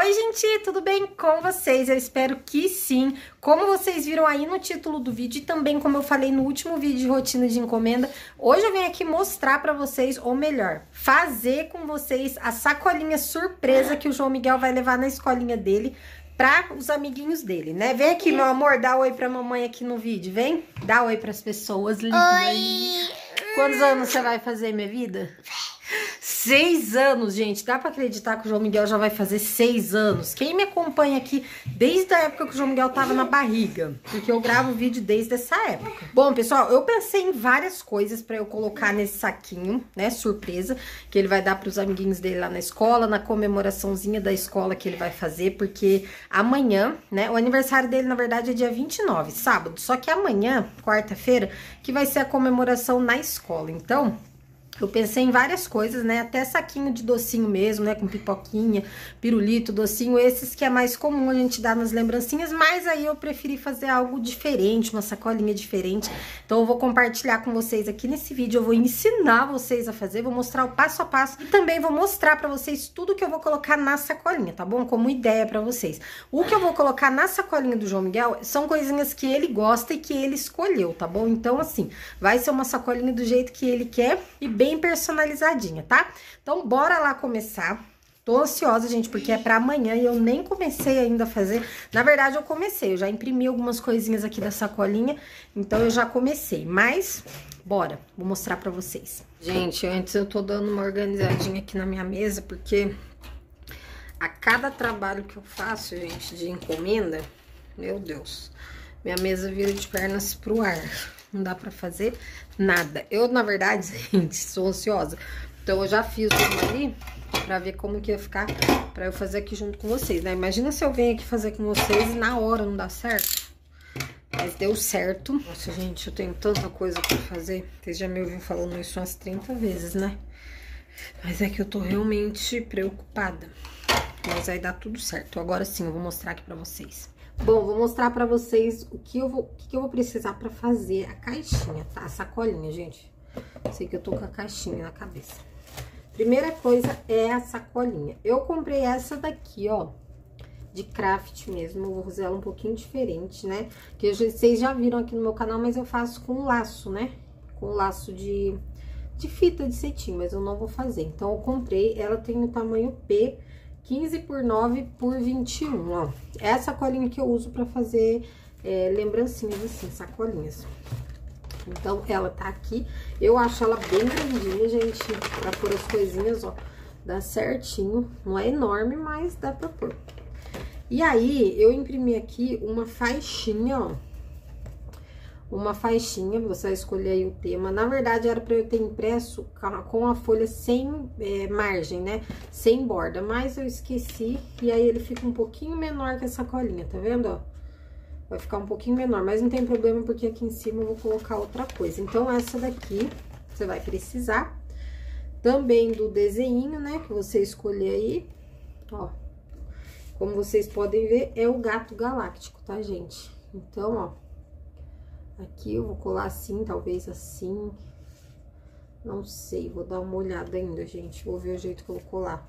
Oi, gente, tudo bem com vocês? Eu espero que sim. Como vocês viram aí no título do vídeo e também como eu falei no último vídeo de rotina de encomenda, hoje eu venho aqui mostrar pra vocês, ou melhor, fazer com vocês a sacolinha surpresa que o João Miguel vai levar na escolinha dele para os amiguinhos dele, né? Vem aqui, meu amor, dá oi pra mamãe aqui no vídeo, vem? Dá oi pras pessoas lindas. Oi! Quantos anos você vai fazer, minha vida? 6 anos, gente. Dá pra acreditar que o João Miguel já vai fazer 6 anos? Quem me acompanha aqui desde a época que o João Miguel tava na barriga? Porque eu gravo vídeo desde essa época. Bom, pessoal, eu pensei em várias coisas pra eu colocar nesse saquinho, né? Surpresa, que ele vai dar pros amiguinhos dele lá na escola, na comemoraçãozinha da escola que ele vai fazer, porque amanhã, né? O aniversário dele, na verdade, é dia 29, sábado. Só que amanhã, quarta-feira, que vai ser a comemoração na escola. Então, eu pensei em várias coisas, né? Até saquinho de docinho mesmo, né? Com pipoquinha, pirulito, docinho. Esses que é mais comum a gente dar nas lembrancinhas. Mas aí eu preferi fazer algo diferente, uma sacolinha diferente. Então eu vou compartilhar com vocês aqui nesse vídeo. Eu vou ensinar vocês a fazer, vou mostrar o passo a passo. E também vou mostrar pra vocês tudo que eu vou colocar na sacolinha, tá bom? Como ideia pra vocês. O que eu vou colocar na sacolinha do João Miguel são coisinhas que ele gosta e que ele escolheu, tá bom? Então assim, vai ser uma sacolinha do jeito que ele quer e bem personalizadinha, tá? Então, bora lá começar. Tô ansiosa, gente, porque é pra amanhã e eu nem comecei ainda a fazer. Na verdade, eu comecei, eu já imprimi algumas coisinhas aqui da sacolinha, então eu já comecei. Mas, bora, vou mostrar pra vocês. Gente, antes eu tô dando uma organizadinha aqui na minha mesa, porque a cada trabalho que eu faço, gente, de encomenda, meu Deus, minha mesa vira de pernas pro ar. Não dá pra fazer nada. Eu, na verdade, gente, sou ansiosa. Então, eu já fiz uma ali pra ver como que ia ficar pra eu fazer aqui junto com vocês, né? Imagina se eu venho aqui fazer com vocês e na hora não dá certo. Mas deu certo. Nossa, gente, eu tenho tanta coisa pra fazer. Vocês já me ouviram falando isso umas 30 vezes, né? Mas é que eu tô realmente preocupada. Mas aí dá tudo certo. Agora sim, eu vou mostrar aqui pra vocês. Bom, vou mostrar pra vocês o que eu vou precisar pra fazer a caixinha, tá? A sacolinha, gente. Sei que eu tô com a caixinha na cabeça. Primeira coisa é a sacolinha. Eu comprei essa daqui, ó, de craft mesmo. Eu vou fazer ela um pouquinho diferente, né? Que vocês já viram aqui no meu canal, mas eu faço com laço, né? Com laço de fita de cetim, mas eu não vou fazer. Então, eu comprei, ela tem o tamanho P, 15 por 9 por 21, ó. É a sacolinha que eu uso pra fazer lembrancinhas assim, sacolinhas. Então, ela tá aqui. Eu acho ela bem grandinha, gente, pra pôr as coisinhas, ó. Dá certinho. Não é enorme, mas dá pra pôr. E aí, eu imprimi aqui uma faixinha, ó. Uma faixinha, você vai escolher aí o tema. Na verdade, era pra eu ter impresso com a folha sem margem, né? Sem borda, mas eu esqueci. E aí, ele fica um pouquinho menor que a sacolinha, tá vendo, ó? Vai ficar um pouquinho menor, mas não tem problema, porque aqui em cima eu vou colocar outra coisa. Então, essa daqui, você vai precisar. Também do desenho, né? Que você escolher aí, ó. Como vocês podem ver, é o gato galáctico, tá, gente? Então, ó. Aqui eu vou colar assim, talvez assim. Não sei, vou dar uma olhada ainda, gente. Vou ver o jeito que eu vou colar.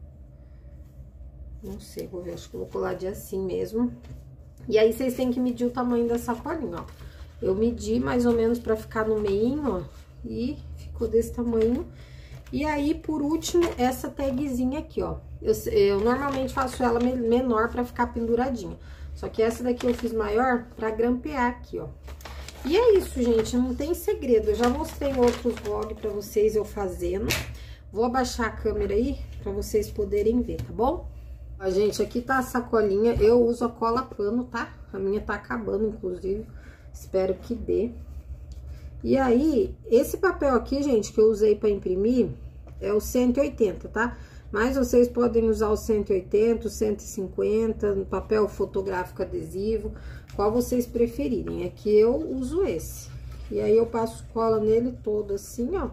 Não sei, vou ver, acho que eu vou colar de assim mesmo. E aí, vocês têm que medir o tamanho da sacolinha, ó. Eu medi mais ou menos pra ficar no meinho, ó. E ficou desse tamanho. E aí, por último, essa tagzinha aqui, ó. Eu normalmente faço ela menor pra ficar penduradinha. Só que essa daqui eu fiz maior pra grampear aqui, ó. E é isso, gente, não tem segredo. Eu já mostrei em outros vlogs pra vocês eu fazendo. Vou abaixar a câmera aí pra vocês poderem ver, tá bom? Ó, gente, aqui tá a sacolinha. Eu uso a cola pano, tá? A minha tá acabando, inclusive. Espero que dê. E aí, esse papel aqui, gente, que eu usei pra imprimir é o 180, tá? Mas vocês podem usar o 180, o 150, no papel fotográfico adesivo, qual vocês preferirem. É que eu uso esse. E aí, eu passo cola nele todo assim, ó.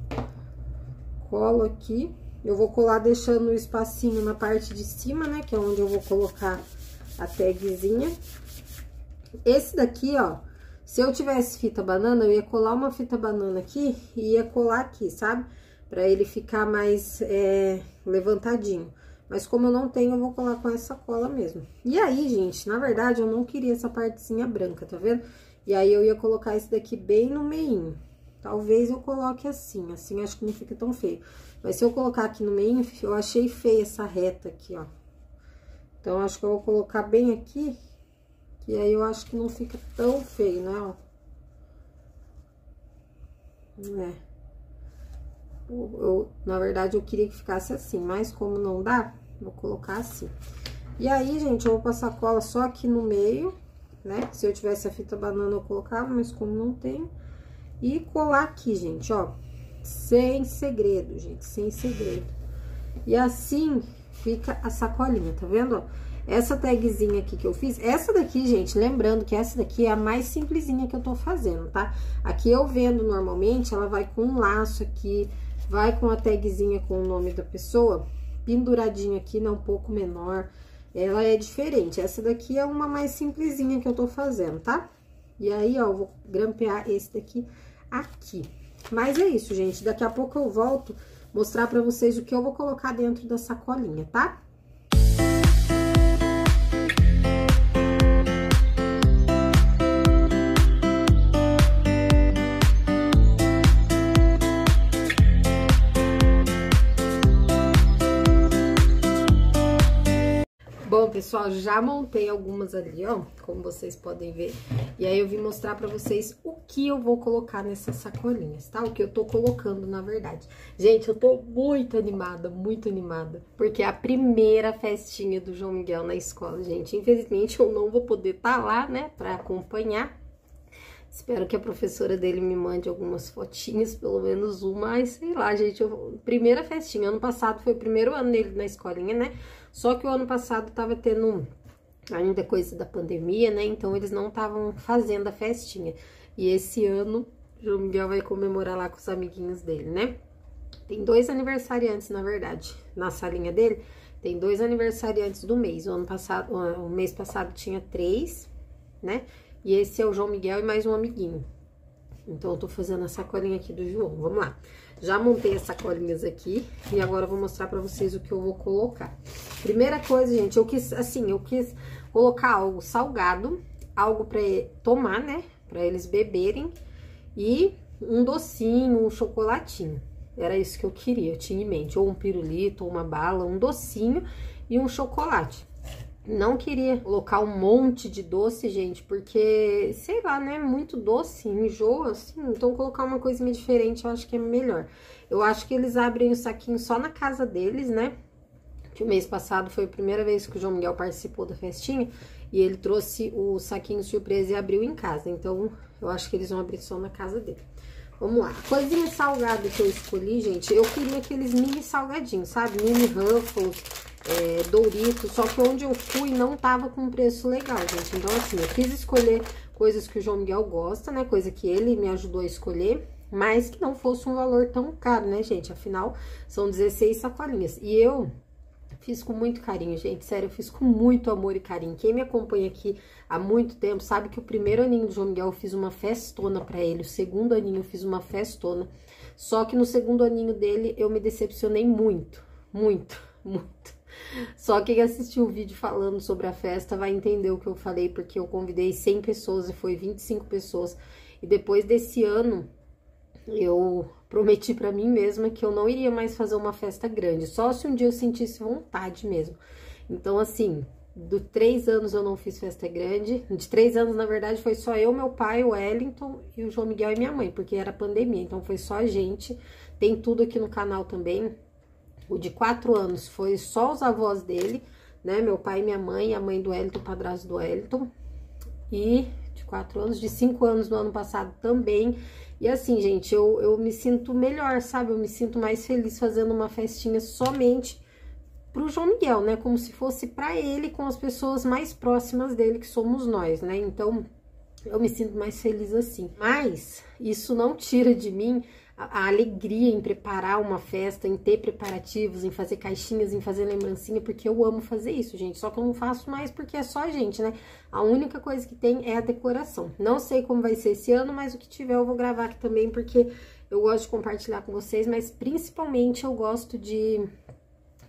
Colo aqui. Eu vou colar deixando o espacinho na parte de cima, né? Que é onde eu vou colocar a tagzinha. Esse daqui, ó, se eu tivesse fita banana, eu ia colar uma fita banana aqui e ia colar aqui, sabe? Pra ele ficar mais levantadinho. Mas como eu não tenho, eu vou colar com essa cola mesmo. E aí, gente, na verdade, eu não queria essa partezinha branca, tá vendo? E aí, eu ia colocar esse daqui bem no meinho. Talvez eu coloque assim acho que não fica tão feio. Mas se eu colocar aqui no meinho, eu achei feia essa reta aqui, ó. Então, acho que eu vou colocar bem aqui, que aí eu acho que não fica tão feio, né, ó. Na verdade, eu queria que ficasse assim, mas como não dá, vou colocar assim. E aí, gente, eu vou passar cola só aqui no meio, né? Se eu tivesse a fita banana, eu colocava, mas como não tenho. E colar aqui, gente, ó. Sem segredo, gente, sem segredo. E assim fica a sacolinha, tá vendo, ó? Essa tagzinha aqui que eu fiz, essa daqui, gente, lembrando que essa daqui é a mais simplesinha que eu tô fazendo, tá? Aqui eu vendo normalmente, ela vai com um laço aqui, vai com a tagzinha com o nome da pessoa, penduradinha aqui, né, um pouco menor. Ela é diferente, essa daqui é uma mais simplesinha que eu tô fazendo, tá? E aí, ó, eu vou grampear esse daqui aqui. Mas é isso, gente, daqui a pouco eu volto mostrar pra vocês o que eu vou colocar dentro da sacolinha, tá? Bom, pessoal, já montei algumas ali, ó, como vocês podem ver. E aí, eu vim mostrar pra vocês o que eu vou colocar nessas sacolinhas, tá? O que eu tô colocando, na verdade. Gente, eu tô muito animada, porque é a primeira festinha do João Miguel na escola, gente. Infelizmente, eu não vou poder estar lá, né, pra acompanhar. Espero que a professora dele me mande algumas fotinhas, pelo menos uma, mas sei lá, gente, primeira festinha. Ano passado foi o primeiro ano dele na escolinha, né? Só que o ano passado tava tendo ainda coisa da pandemia, né? Então, eles não estavam fazendo a festinha. E esse ano, o João Miguel vai comemorar lá com os amiguinhos dele, né? Tem 2 aniversariantes, na verdade, na salinha dele. Tem 2 aniversariantes do mês. O mês passado tinha 3, né? E esse é o João Miguel e mais um amiguinho. Então, eu tô fazendo a sacolinha aqui do João. Vamos lá. Já montei as sacolinhas aqui e agora eu vou mostrar pra vocês o que eu vou colocar. Primeira coisa, gente, eu quis colocar algo salgado, algo pra tomar, né? Pra eles beberem e um docinho, um chocolatinho. Era isso que eu queria, eu tinha em mente. Ou um pirulito, ou uma bala, um docinho e um chocolate. Não queria colocar um monte de doce, gente, porque, sei lá, né, muito doce, enjoa, assim, então colocar uma coisinha diferente eu acho que é melhor. Eu acho que eles abrem o saquinho só na casa deles, né, que o mês passado foi a primeira vez que o João Miguel participou da festinha, e ele trouxe o saquinho surpresa e abriu em casa, então eu acho que eles vão abrir só na casa dele. Vamos lá, coisinha salgada que eu escolhi, gente, eu queria aqueles mini salgadinhos, sabe, mini Ruffles, Doritos, só que onde eu fui não tava com preço legal, gente. Então, assim, eu quis escolher coisas que o João Miguel gosta, né? Coisa que ele me ajudou a escolher, mas que não fosse um valor tão caro, né, gente? Afinal, são 16 sacolinhas. E eu fiz com muito carinho, gente. Sério, eu fiz com muito amor e carinho. Quem me acompanha aqui há muito tempo sabe que o primeiro aninho do João Miguel eu fiz uma festona pra ele. O segundo aninho eu fiz uma festona. Só que no segundo aninho dele eu me decepcionei muito. Só quem assistiu o vídeo falando sobre a festa vai entender o que eu falei, porque eu convidei 100 pessoas e foi 25 pessoas. E depois desse ano, eu prometi pra mim mesma que eu não iria mais fazer uma festa grande, só se um dia eu sentisse vontade mesmo. Então, assim, de 3 anos eu não fiz festa grande, de 3 anos, na verdade, foi só eu, meu pai, o Wellington e o João Miguel e minha mãe, porque era pandemia, então foi só a gente. Tem tudo aqui no canal também. O de 4 anos foi só os avós dele, né? Meu pai e minha mãe, a mãe do Wellington, o padrasto do Wellington. E de 4 anos, de 5 anos no ano passado também. E assim, gente, eu me sinto melhor, sabe? Eu me sinto mais feliz fazendo uma festinha somente pro João Miguel, né? Como se fosse pra ele, com as pessoas mais próximas dele, que somos nós, né? Então, eu me sinto mais feliz assim. Mas isso não tira de mim a alegria em preparar uma festa, em ter preparativos, em fazer caixinhas, em fazer lembrancinha, porque eu amo fazer isso, gente. Só que eu não faço mais porque é só a gente, né? A única coisa que tem é a decoração. Não sei como vai ser esse ano, mas o que tiver eu vou gravar aqui também, porque eu gosto de compartilhar com vocês, mas principalmente eu gosto de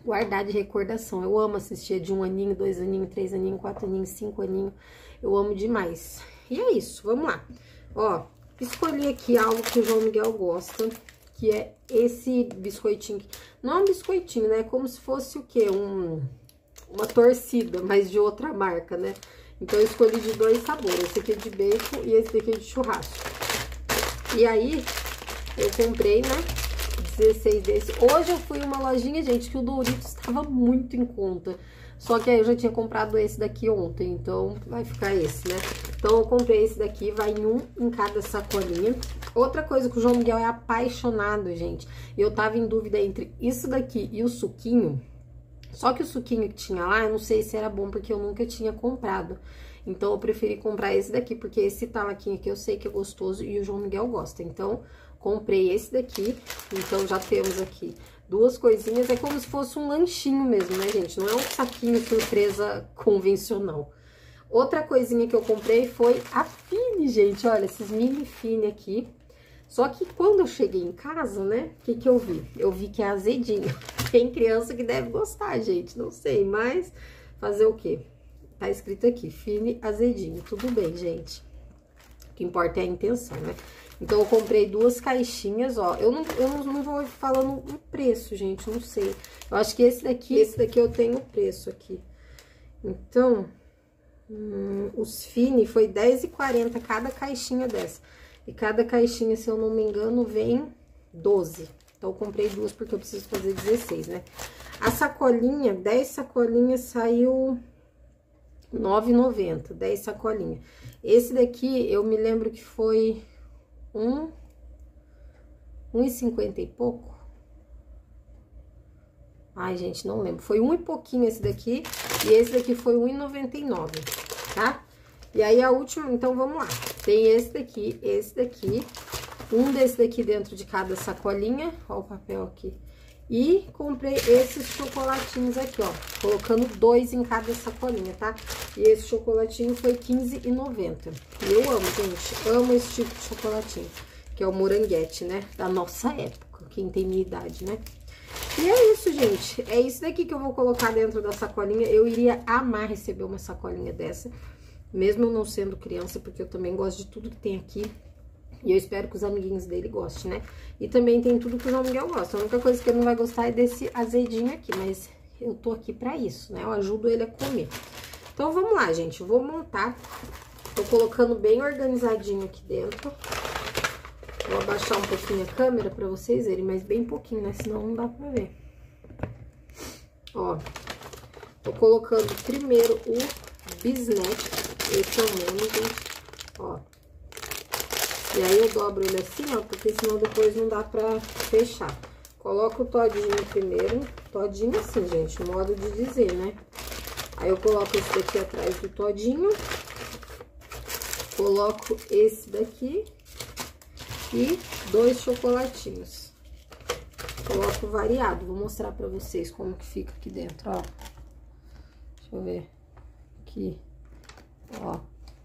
guardar de recordação. Eu amo assistir de 1 aninho, 2 aninhos, 3 aninhos, 4 aninhos, 5 aninhos. Eu amo demais. E é isso, vamos lá. Ó, escolhi aqui algo que o João Miguel gosta, que é esse biscoitinho. Não é um biscoitinho, né? É como se fosse o quê? Uma torcida, mas de outra marca, né? Então, eu escolhi de 2 sabores. Esse aqui é de bacon e esse daqui é de churrasco. E aí, eu comprei, né? 16 desse. Hoje eu fui em uma lojinha, gente, que o Doritos estava muito em conta. Só que aí eu já tinha comprado esse daqui ontem, então vai ficar esse, né? Então eu comprei esse daqui, vai um em cada sacolinha. Outra coisa que o João Miguel é apaixonado, gente. Eu tava em dúvida entre isso daqui e o suquinho. Só que o suquinho que tinha lá, eu não sei se era bom, porque eu nunca tinha comprado. Então eu preferi comprar esse daqui, porque esse talaquinho aqui eu sei que é gostoso e o João Miguel gosta. Então comprei esse daqui, então já temos aqui 2 coisinhas, é como se fosse um lanchinho mesmo, né, gente? Não é um saquinho surpresa convencional. Outra coisinha que eu comprei foi a Fini, gente, olha, esses mini Fini aqui. Só que quando eu cheguei em casa, né, o que que eu vi? Eu vi que é azedinho. Tem criança que deve gostar, gente, não sei, mas fazer o quê? Tá escrito aqui, Fini azedinho, tudo bem, gente. O que importa é a intenção, né? Então, eu comprei 2 caixinhas, ó. Eu não vou falando o preço, gente, não sei. Eu acho que esse daqui eu tenho o preço aqui. Então, os Fini foi R$10,40 cada caixinha dessa. E cada caixinha, se eu não me engano, vem 12. Então, eu comprei 2 porque eu preciso fazer 16, né? A sacolinha, 10 sacolinhas, saiu R$9,90, 10 sacolinhas. Esse daqui, eu me lembro que foi... 1,50 e pouco. Ai, gente, não lembro. Foi 1 e pouquinho esse daqui. E esse daqui foi 1,99, tá? E aí, a última... Então, vamos lá. Tem esse daqui, um desse daqui dentro de cada sacolinha. Ó o papel aqui. E comprei esses chocolatinhos aqui, ó. Colocando 2 em cada sacolinha, tá? E esse chocolatinho foi R$15,90. E eu amo, gente. Amo esse tipo de chocolatinho. Que é o moranguete, né? Da nossa época. Quem tem minha idade, né? E é isso, gente. É isso daqui que eu vou colocar dentro da sacolinha. Eu iria amar receber uma sacolinha dessa. Mesmo eu não sendo criança, porque eu também gosto de tudo que tem aqui. E eu espero que os amiguinhos dele gostem, né? E também tem tudo que o João Miguel gosta. A única coisa que ele não vai gostar é desse azedinho aqui, mas eu tô aqui pra isso, né? Eu ajudo ele a comer. Então, vamos lá, gente. Eu vou montar. Tô colocando bem organizadinho aqui dentro. Vou abaixar um pouquinho a câmera pra vocês verem, mas bem pouquinho, né? Senão não dá pra ver. Ó, tô colocando primeiro o bisnack. Esse é o mesmo, gente. Ó. E aí, eu dobro ele assim, ó, porque senão depois não dá pra fechar. Coloco o todinho primeiro. Todinho assim, gente, modo de dizer, né? Aí, eu coloco esse daqui atrás do todinho. Coloco esse daqui. E 2 chocolatinhos. Coloco variado. Vou mostrar pra vocês como que fica aqui dentro, ó. Deixa eu ver. Aqui. Ó.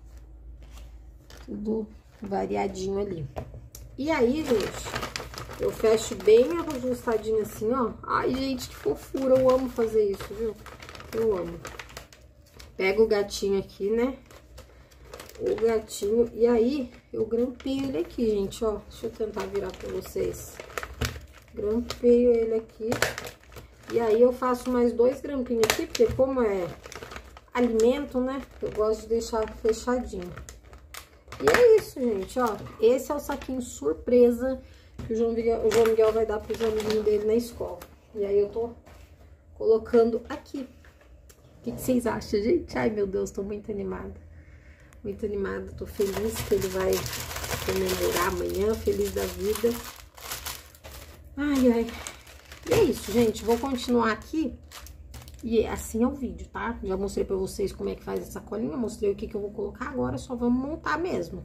Tudo variadinho ali. E aí, gente, eu fecho bem ajustadinho assim, ó. Ai, gente, que fofura. Eu amo fazer isso, viu? Eu amo. Pego o gatinho aqui, né? O gatinho. E aí, eu grampeio ele aqui, gente, ó. Deixa eu tentar virar pra vocês. Grampeio ele aqui. E aí, eu faço mais 2 grampinhos aqui, porque como é alimento, né? Eu gosto de deixar fechadinho. E é isso, gente, ó. Esse é o saquinho surpresa que o João Miguel vai dar pros amiguinhos dele na escola. E aí, eu tô colocando aqui. O que vocês acham, gente? Ai, meu Deus, tô muito animada. Muito animada, tô feliz que ele vai comemorar amanhã, feliz da vida. Ai, ai. E é isso, gente. Vou continuar aqui. E assim é o vídeo, tá? Já mostrei pra vocês como é que faz essa colinha. Mostrei o que eu vou colocar agora. Só vamos montar mesmo.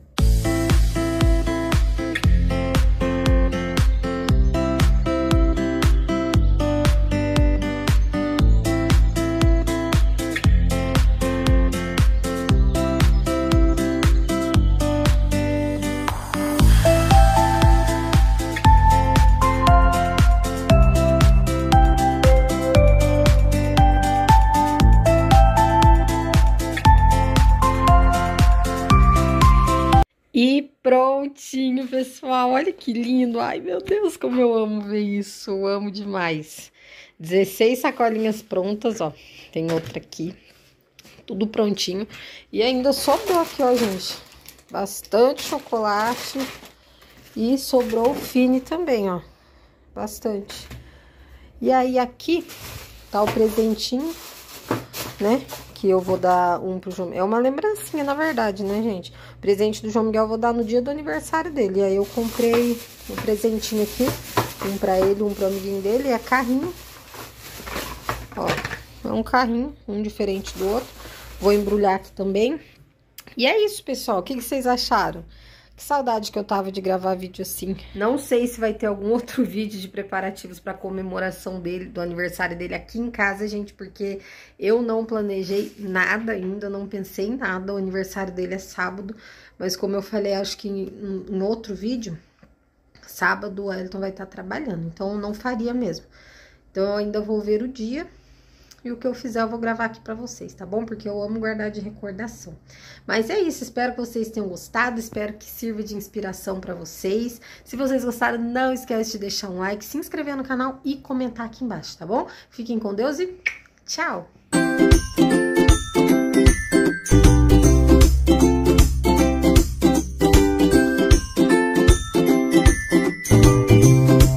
prontinho, pessoal. Olha que lindo. Ai, meu Deus, como eu amo ver isso. Eu amo demais. 16 sacolinhas prontas, ó. Tem outra aqui. Tudo prontinho. E ainda sobrou aqui, ó, gente. Bastante chocolate. E sobrou o Fini também, ó. Bastante. E aí, aqui tá o presentinho, né? Que eu vou dar um pro João. É uma lembrancinha, na verdade, né, gente? O presente do João Miguel eu vou dar no dia do aniversário dele. E aí, eu comprei um presentinho aqui. Um pra ele, um pro amiguinho dele. É carrinho. Ó, é um carrinho, um diferente do outro. Vou embrulhar aqui também. E é isso, pessoal. O que vocês acharam? Que saudade que eu tava de gravar vídeo assim. Não sei se vai ter algum outro vídeo de preparativos pra comemoração dele, do aniversário dele aqui em casa, gente, porque eu não planejei nada ainda, não pensei em nada. O aniversário dele é sábado, mas como eu falei, acho que em outro vídeo, sábado o Elton vai estar trabalhando, então eu não faria mesmo. Então eu ainda vou ver o dia. E o que eu fizer eu vou gravar aqui pra vocês, tá bom? Porque eu amo guardar de recordação. Mas é isso, espero que vocês tenham gostado, espero que sirva de inspiração pra vocês. Se vocês gostaram, não esquece de deixar um like, se inscrever no canal e comentar aqui embaixo, tá bom? Fiquem com Deus e tchau!